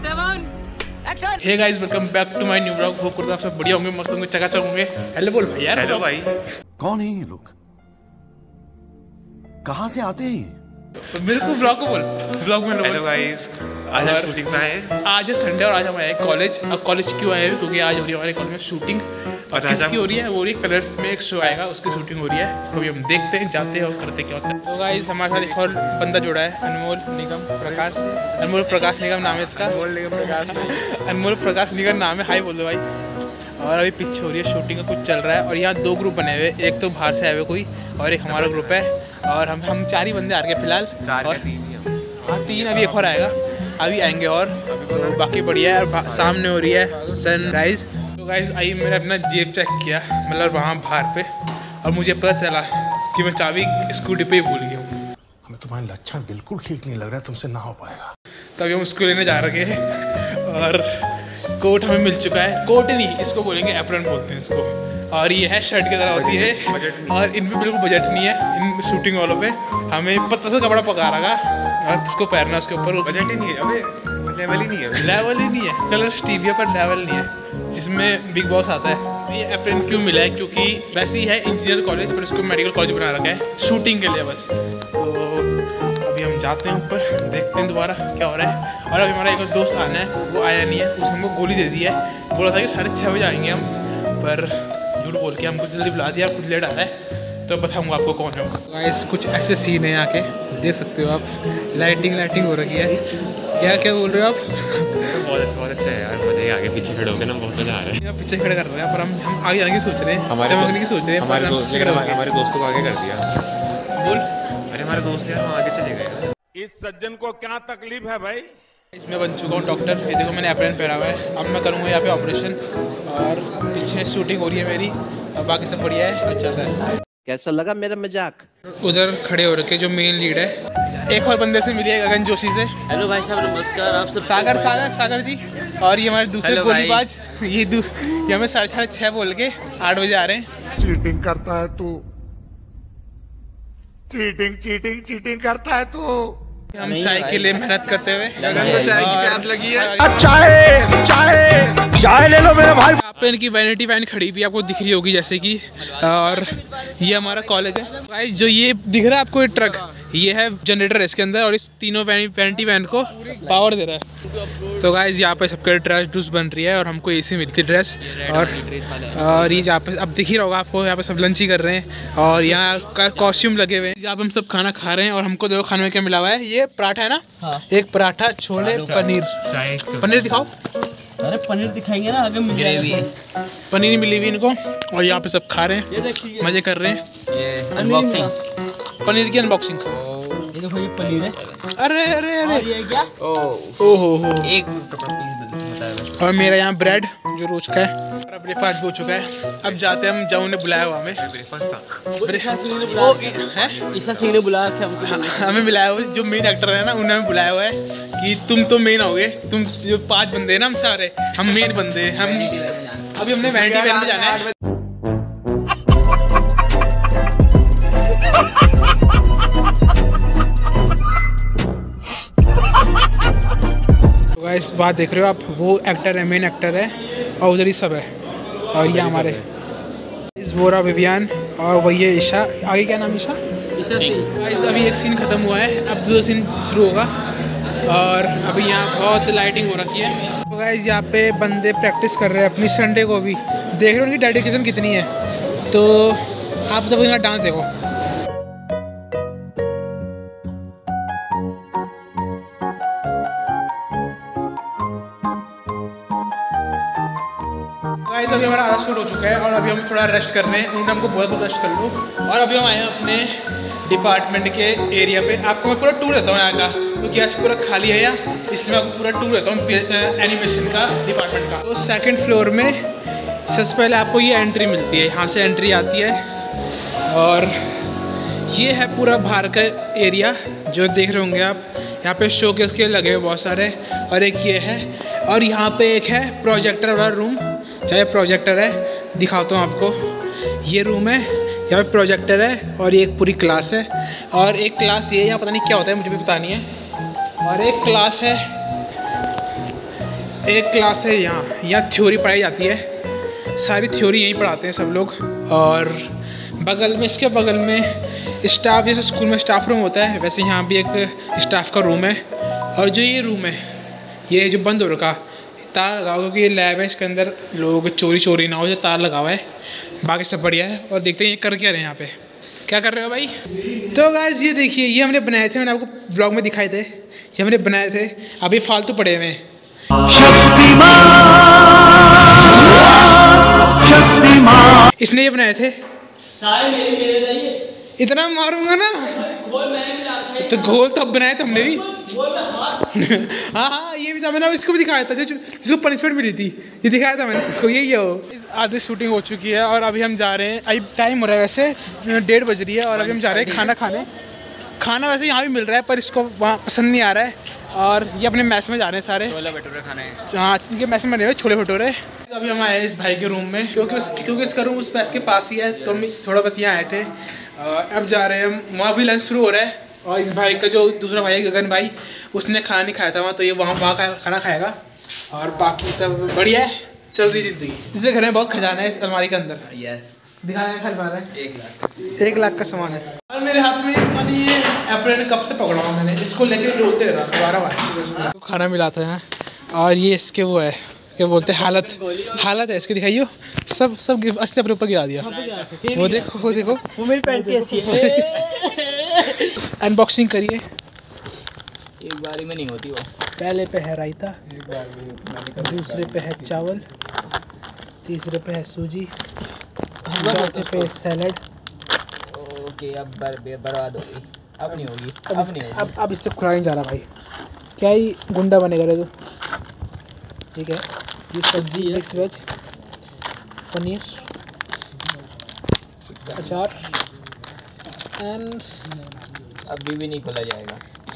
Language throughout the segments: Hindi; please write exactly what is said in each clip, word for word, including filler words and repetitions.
Hey guys, welcome back to my new blog. Hope करता हूं आप सब बढ़िया होंगे, मस्त होंगे, चकाचक होंगे। हेलो बोल भाई यार। हेलो भाई। कौन है ये लोग, कहां से आते हैं? मेरे को ब्लॉग को बोल, ब्लॉग में। हेलो गाइस, आज हम शूटिंग पे आए। आज है संडे और आज हम आए कॉलेज। अब कॉलेज क्यों आए हैं? क्योंकि आज हो रही है हमारे कॉलेज में शूटिंग। और किसकी हो रही है? वो हो रही है कलर्स में, एक शो आएगा, उसकी शूटिंग हो रही है। तो अभी हम देखते हैं, जाते हैं और करते क्या होता है। तो गाइस हमारे साथ एक और बंदा जुड़ा है, अनमोल निगम प्रकाश। अनमोल प्रकाश निगम नाम है इसका। अनमोल निगम प्रकाश अनमोल प्रकाश निगम नाम है। हाई बोल दो भाई। और अभी पीछे हो रही है शूटिंग का कुछ चल रहा है। और यहाँ दो ग्रुप बने हुए, एक तो बाहर से आए हुए कोई और एक हमारा ग्रुप है। और हम हम चार ही बंदे आ गए फिलहाल। चार और तीन ही हम। हाँ तीन, अभी एक और आएगा, अभी आएंगे और तो बाकी बढ़िया है। और सामने हो रही है सनराइज। तो गाइस आई मैंने अपना जेब चेक किया, मतलब वहाँ बाहर पे, और मुझे पता चला कि मैं चाबी स्कूटी पे ही भूल गया हूँ। हमें तुम्हारे लक्षण बिल्कुल ठीक नहीं लग रहा है, तुमसे ना हो पाएगा। तभी हम उसको लेने जा रहे हैं। और कोट हमें मिल चुका है। कोट नहीं, इसको बोलेंगे एप्रन बोलते हैं इसको। और ये है शर्ट की तरह होती है। और इनमें बिल्कुल बजट नहीं है इन शूटिंग वालों पे। हमें पता सा कपड़ा पका रखा और उसको पहनना, उसके ऊपर बजट ही नहीं है, अबे लेवल ही नहीं है। लेवल ही नहीं है, कलर्स टीवी पर लेवल नहीं है, जिसमें बिग बॉस आता है। ये एप्रन क्यों मिला है? क्योंकि वैसे ही है इंजीनियर कॉलेज, पर उसको मेडिकल कॉलेज बना रखा है शूटिंग के लिए बस। तो अभी हम जाते हैं ऊपर, देखते हैं दोबारा क्या हो रहा है। और अभी हमारा एक और दोस्त आना है, वो आया नहीं है। उसने हमको गोली दे दी है, बोला था कि साढ़े छः बजे आएंगे हम, पर झूठ बोल के हमको जल्दी बुला दिया। खुद लेट आ रहा है, तो बताऊँगा आपको कौन है वो। गाइस कुछ ऐसे सीन है यहाँ के, देख सकते हो आप। लाइटिंग लाइटिंग हो रखी है। क्या क्या बोल रहे हो आप? बहुत अच्छा, बहुत अच्छा है यार, मजा ही आगे पीछे खड़े होकर ना बहुत मजा आ रहा है। यहाँ पीछे खड़े कर रहे हैं, पर हम हम आगे आने की सोच रहे हैं, चमकने की सोच रहे हैं। हमारे दोस्त हमारे दोस्तों को आगे कर दिया। बोल। अरे हमारे दोस्त यार वहाँ आगे चले गए। इस सज्जन को क्या तकलीफ है भाई? इसमें बन चुका हूँ डॉक्टर। ये देखो मैंने एप्रन पहना हुआ है। अब मैं करूँगा यहाँ पे ऑपरेशन। और पीछे शूटिंग हो रही है मेरी, और बाकी सब बढ़िया है और चल रहा है। कैसा लगा मेरा मजाक? उधर खड़े हो रखे जो मेन लीड है। एक और बंदे से मिलिए, गगन जोशी से। हेलो भाई साहब, नमस्कार। आप सब सागर सागर सागर जी। और ये हमारे दूसरे गोलीबाज, ये दूस ये हमें साढ़े साढ़े छः बोल के आठ बजे आ रहे हैं। चीटिंग करता है तू, चीटिंग चीटिंग चीटिंग करता है तू। हम चाय के लिए मेहनत करते हुए, चाय की प्यास लगी है। चाय चाय चाय ले लो मेरे भाई। यहाँ पे इनकी वैनिटी वैन खड़ी हुई आपको दिख रही होगी जैसे कि। और ये हमारा कॉलेज है गाइस। जो ये दिख रहा है आपको ये ट्रक, ये है जनरेटर है इसके अंदर, और इस तीनों वैनिटी वैन को पावर दे रहा है। तो गाइस यहाँ पे सबके ड्रेस ड्रेस बन रही है, और हमको एसी मिलती है ड्रेस। और और ये जहाँ पे अब दिख ही रहा होगा आपको, यहाँ पे सब लंच ही कर रहे हैं। और यहाँ का कॉस्ट्यूम लगे हुए हैं। यहाँ पे हम सब खाना खा रहे हैं। और हमको देखो खाने में क्या मिला हुआ है। ये पराठा है ना। हाँ। एक पराठा, छोले, पनीर। पनीर दिखाओ। अरे पनीर दिखाएंगे ना आगे। ग्रेवी पनीर मिली हुई इनको। और यहाँ पे सब खा रहे हैं, मजे कर रहे हैं। ये अनबॉक्सिंग, पनीर की अनबॉक्सिंग। ये देखो ये पनीर है। अरे अरे अरे ये क्या? ओ हो हो। एक और मेरा यहाँ ब्रेड जो रोज का है। और ब्रेकफास्ट हो चुका है। अब जाते हैं हम, जाऊँ ने बुलाया हुआ हमें। ईसा सिंह ने बुलाया कि हमको, हमें बुलाया हुआ, जो मेन एक्टर है ना, उन्होंने हमें बुलाया हुआ है कि तुम तो मेन होगे। तुम जो पांच बंदे हैं ना, हम सारे हम मेन बंदे हैं। हम अभी हमने वैनिटी वैन में जाना है। तो गाइस बात देख रहे हो आप, वो एक्टर है, मेन एक्टर है, और उधर ही सब है। और ये हमारे वोरा विवियान, और वही है ईशा। आगे क्या नाम? ईशा गाइस। अभी एक सीन खत्म हुआ है, अब दूसरा सीन शुरू होगा। और अभी यहाँ बहुत लाइटिंग हो रखी है। तो गाइस यहाँ पे बंदे प्रैक्टिस कर रहे हैं अपनी संडे को भी। देख रहे हो उनकी डेडिकेशन कितनी है। तो आप जब इनका डांस देखो। गाइस अभी हमारा आधा शूट हो चुका है, और अभी हम थोड़ा रेस्ट कर रहे हैं। उन्होंने हमको बोला तो रेस्ट कर लो। और अभी हम आए हैं अपने डिपार्टमेंट के एरिया पे। आपको मैं पूरा टूर देता हूँ यहाँ का, क्योंकि आज पूरा खाली है यहाँ, इसलिए मैं आपको पूरा टूर देता हूँ एनिमेशन का डिपार्टमेंट का। तो सेकंड फ्लोर में सबसे पहले आपको ये एंट्री मिलती है, यहाँ से एंट्री आती है। और ये है पूरा बाहर का एरिया जो देख रहे होंगे आप। यहाँ पे शोकेस के लगे हुए बहुत सारे। और एक ये है, और यहाँ पे एक है प्रोजेक्टर वाला रूम। चाहे प्रोजेक्टर है, दिखाता हूँ आपको। ये रूम है, यहाँ पे प्रोजेक्टर है, और ये एक पूरी क्लास है। और एक क्लास ये, यहाँ पता नहीं क्या होता है, मुझे भी पता नहीं है। और एक क्लास है एक क्लास है यहाँ यहाँ थ्योरी पढ़ाई जाती है, सारी थ्योरी यहीं पढ़ाते हैं सब लोग। और बगल में, इसके बगल में स्टाफ, जैसे स्कूल में स्टाफ रूम होता है वैसे यहाँ भी एक स्टाफ का रूम है। और जो ये रूम है ये जो बंद हो रखा, तार लगा हुआ क्योंकि ये लैब है, इसके अंदर लोग चोरी चोरी ना हो, जो तार लगा हुआ है। बाकी सब बढ़िया है। और देखते हैं ये कर क्या रहे हैं यहाँ पे, क्या कर रहे हो भाई? तो गाइस ये देखिए, ये हमने बनाए थे, मैंने आपको व्लॉग में दिखाए थे, ये हमने बनाए थे, अभी फालतू पड़े हुए हैं। इसने ये बनाए थे, इतना मारूंगा ना तो घोल तो अब बनाए थे हमने भी। हाँ हाँ ये भी था, मैंने इसको भी दिखाया था, जो जिसको पनिशमेंट मिली थी, ये दिखाया था मैंने को, यही है वो। आधी शूटिंग हो चुकी है और अभी हम जा रहे हैं, अभी टाइम हो रहा है वैसे डेढ़ बज रही है और अभी हम जा रहे हैं खाना खाने। खाना वैसे यहाँ भी मिल रहा है पर इसको वहाँ पसंद नहीं आ रहा है और ये अपने मैस में जा रहे हैं सारे। छोले भटूरे खाने हैं। हाँ इनके मैस में बने हुए छोले भटूरे। अभी हम आए हैं इस भाई के रूम में क्योंकि उस क्योंकि इसका रूम उस मैस के पास ही है, तो हम थोड़ा बहुत यहाँ आए थे। अब जा रहे हैं हम, वहाँ भी लंच शुरू हो रहा है और इस भाई का जो दूसरा भाई है गगन भाई, उसने खाना नहीं खाया था वहाँ, तो ये वहाँ वहाँ खाना खाएगा। और बाकी सब बढ़िया है, चल रही जिंदगी। इससे घर में बहुत खजाना है इस अलमारी के अंदर। यस दिखाने का खजाना है, एक लाख एक लाख का सामान है। और मेरे हाथ में पानी ये अप्रैल कब से पकड़ा हुआ मैंने, इसको लेके डोलते रहा दोबारा बार खाना मिलाता है। और ये इसके वो है क्या बोलते हैं, हालत हालत है इसकी, दिखाइयो सब सब अस्ते अपने ऊपर गिरा दिया। वो देखो वो देखो वो मेरी पैंट की ऐसी है। अनबॉक्सिंग करिए। एक बारी में नहीं होती वो। पहले पे है रायता, दूसरे पे है चावल, तीसरे पे है सूजी, चौथे पे सैलड। ओके अब बर, बर्बाद होगी, अब नहीं होगी, अब, अब नहीं होगी। अब अब इससे खुला नहीं जा रहा भाई, क्या ही गुंडा बनेगा रे तू। ठीक है ये सब्जी मिक्स वेज, पनीर, अचार एंड अभी भी नहीं खोला जाएगा,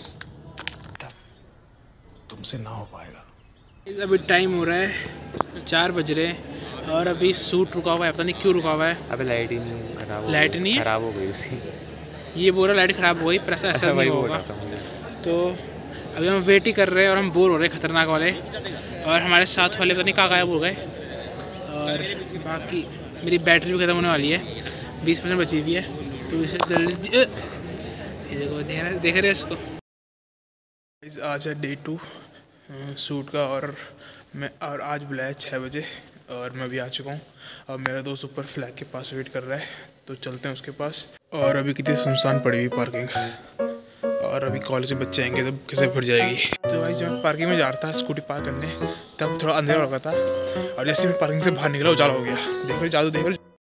तुमसे ना हो पाएगा। इस अभी टाइम हो रहा है चार बज रहे हैं और अभी सूट रुका हुआ है, पता नहीं क्यों रुका हुआ है। अबे लाइट ही नहीं खराब, लाइट नहीं है, खराब हो गई उसकी। ये बोल रहा लाइट ख़राब हो गई पर ऐसा ऐसा नहीं होगा। तो अभी हम वेट ही कर रहे हैं और हम बोर हो रहे हैं खतरनाक वाले। और हमारे साथ वाले पता नहीं कहाँ गायब हो गए। और बाकी मेरी बैटरी भी ख़त्म होने वाली है, बीस परसेंट बची हुई है, तो इसे जल्दी ये देखो देख देख रहे हैं इसको। आज है डे टू शूट का और मैं और आज बुलाया छः बजे और मैं भी आ चुका हूँ। अब मेरा दोस्त ऊपर फ्लैग के पास वेट कर रहा है, तो चलते हैं उसके पास। और अभी कितनी सुनसान पड़ी हुई पार्किंग, और अभी कॉलेज में बच्चे आएंगे तब कैसे भर जाएगी। तो भाई जब मैं पार्किंग में जा रहा था स्कूटी पार्क करने, तब थोड़ा अंधेरा हो गया था और जैसे मैं पार्किंग से बाहर निकला उजाला हो गया। देखो जादू देखो,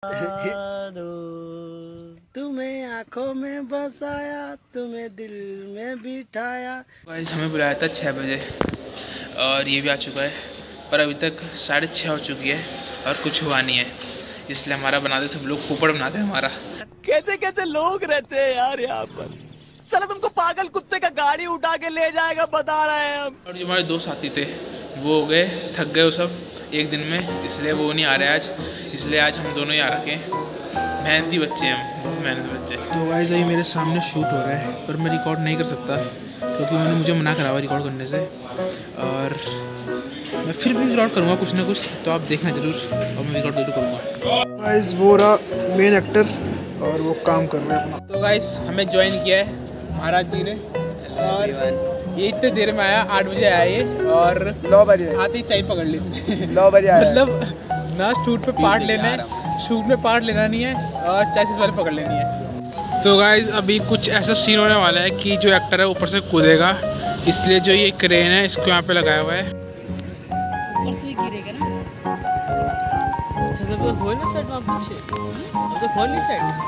तुम्हें आंखों में बसाया, तुम्हें दिल में बिठाया। भाई हमें बुलाया था छः बजे और ये भी आ चुका है, पर अभी तक साढ़े छः हो चुकी है और कुछ हुआ नहीं है, इसलिए हमारा बनाते सब लोग पोपड़ बनाते हैं हमारा। कैसे कैसे लोग रहते हैं यार यहाँ पर, साला तुमको पागल कुत्ते का गाड़ी उठा के ले जाएगा बता रहे हैं हम। और जो हमारे दोस्त साथी थे वो हो गए, थक गए वो सब एक दिन में, इसलिए वो नहीं आ रहे आज, इसलिए आज हम दोनों ही आ रखे हैं। मेहनती बच्चे हैं हम, बहुत मेहनती बच्चे। तो गाइस अभी मेरे सामने शूट हो रहा है पर मैं रिकॉर्ड नहीं कर सकता क्योंकि उन्होंने मुझे मना करा हुआ रिकॉर्ड करने से, और मैं फिर भी रिकॉर्ड करूँगा कुछ ना कुछ, तो आप देखना जरूर और मैं रिकॉर्ड जरूर करूँगा। गाइस वो रहा मेन एक्टर और वो काम कर रहे हैं अपना। तो गाइस हमें ज्वाइन किया है महाराज जी ने, और ये इतने देर में आया, आठ बजे आया ये और नौ बजे आते ही चाय पकड़ ली इसने। नौ बजे आया मतलब ना शूट पे पार्ट लेना है, शूट में पार्ट लेना नहीं है और चाय से वाले पकड़ लेनी है। तो गाइस अभी कुछ ऐसा सीन होने वाला है कि जो एक्टर है ऊपर से कूदेगा, इसलिए जो ये क्रेन है इसको यहाँ पे लगाया हुआ है। गिरेगा ना, अच्छा तो खोल ना साइड वहाँ पीछे, तो खोल नहीं साइड।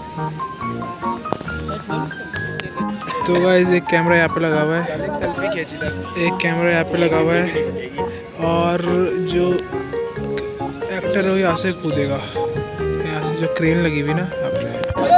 तो गाइस एक कैमरा यहाँ पे लगा हुआ है, एक कैमरा यहाँ पे लगा हुआ है और जो एक्टर है वो यहाँ से कूदेगा, यहाँ से जो क्रेन लगी हुई ना यहाँ पे।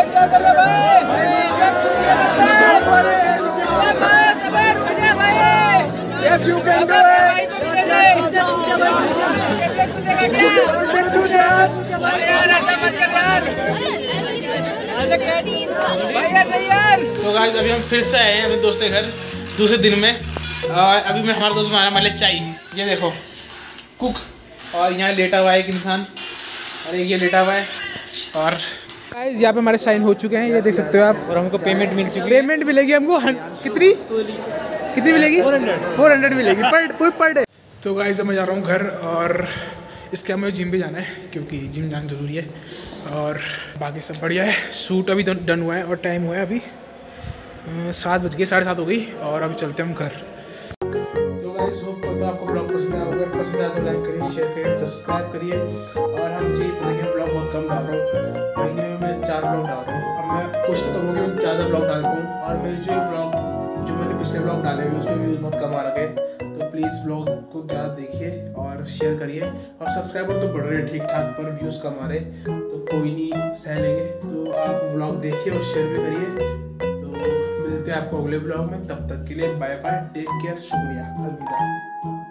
तो गाइस अभी हम फिर से आए हैं अपने दोस्त के घर दूसरे दिन में, और अभी मैं हमारा दोस्त बनाया हमारे लिए चाय। ये देखो कुक, और यहाँ लेटा हुआ है एक इंसान, और ये लेटा हुआ है। और गाइस यहाँ पे हमारे साइन हो चुके हैं, ये देख सकते हो आप। और हमको पेमेंट मिल चुकी है। पेमेंट मिलेगी हमको कितनी कितनी मिलेगी? फोर हंड्रेड फोर हंड्रेड मिलेगी पर कोई पर डे। तो गाइस मैं जा रहा हूँ घर, और इसके हमें जिम भी जाना है क्योंकि जिम जाना ज़रूरी है। और बाकी सब बढ़िया है। शूट अभी डन हुआ है और टाइम हुआ है अभी सात बज गए, साढ़े सात हो गई, और अभी चलते हैं हम घर। तो गाइस होप करता हूँ आपको ब्लॉग पसंद आया। अगर पसंद आया तो लाइक करिए, शेयर करिए, सब्सक्राइब करिए। और हम मुझे देखिए ब्लॉग बहुत कम डाल रहा हूँ, महीने में मैं चार ब्लॉग डाल रहा हूँ। अब मैं कोशिश तो करूँगी मैं ज़्यादा ब्लॉग डाल पाऊँ। और मेरे जो ब्लॉग जो मैंने पिछले ब्लॉग डाले हुए उसमें व्यूज़ बहुत कम आ रखे हैं, तो प्लीज़ ब्लॉग को ज़्यादा देखिए और शेयर करिए। और सब्सक्राइबर तो बढ़ रहे हैं ठीक ठाक, पर व्यूज़ कम आ रहे, तो कोई नहीं, सह लेंगे। तो आप ब्लॉग देखिए और शेयर भी करिए। तो मिलते हैं आपको अगले ब्लॉग में, तब तक के लिए बाय बाय, टेक केयर, शुक्रिया, अलविदा।